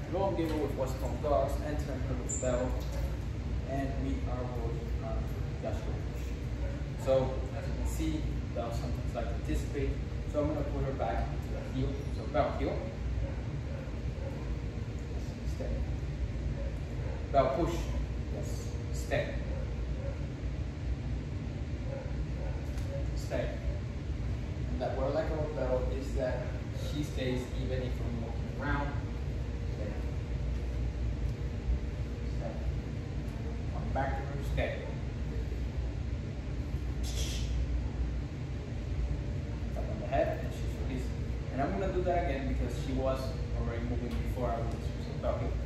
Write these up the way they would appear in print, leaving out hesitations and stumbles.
long giver with what's called dogs, entering her with bell, and we are working on Joshua push. So as you can see, bell sometimes like to anticipate. So I'm going to put her back to the heel. So bell heel, stay. Bell push, yes, stay. Stay. And that what I like about bell is that she stays even if I'm walking around. Stay. Stay. Come back to her, stay. Tap on the head and she's released. And I'm gonna do that again because she was already moving before I released her. So bell heel.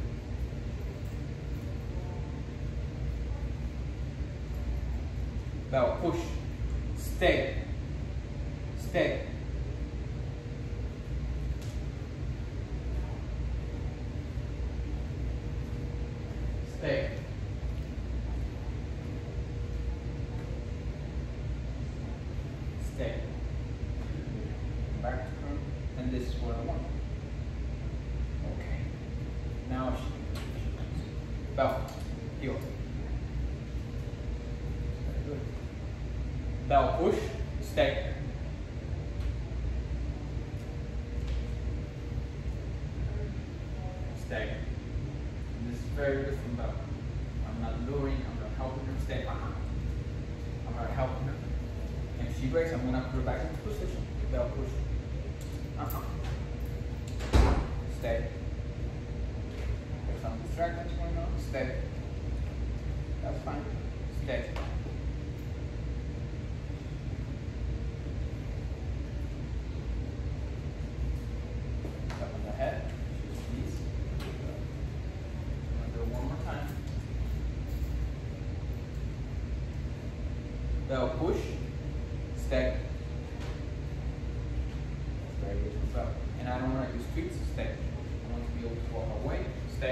Bell push. Stay. Stay. Stay. Stay. Back to her, and this is what I want. Okay. Now she bell, heel. Very good. Bell push, stay. Stay. And this is very different bell. I'm not luring, I'm not helping her stay. I'm not helping her. And if she breaks, I'm gonna put her back into position. Bell push. Stay. There's some distractions going on. Stay. That's fine. Stay. Tap on the head. She's released. I'm gonna do it one more time. Bell push. Stay. Very good as well. And I don't want to use feet, so stay. I want to be able to walk away. Stay.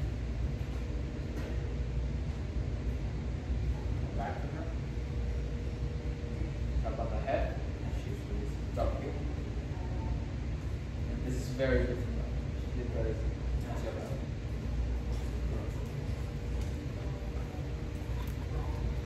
Back to her. Tap on the head. And she's released. Drop heel. And this is very different. She did very good.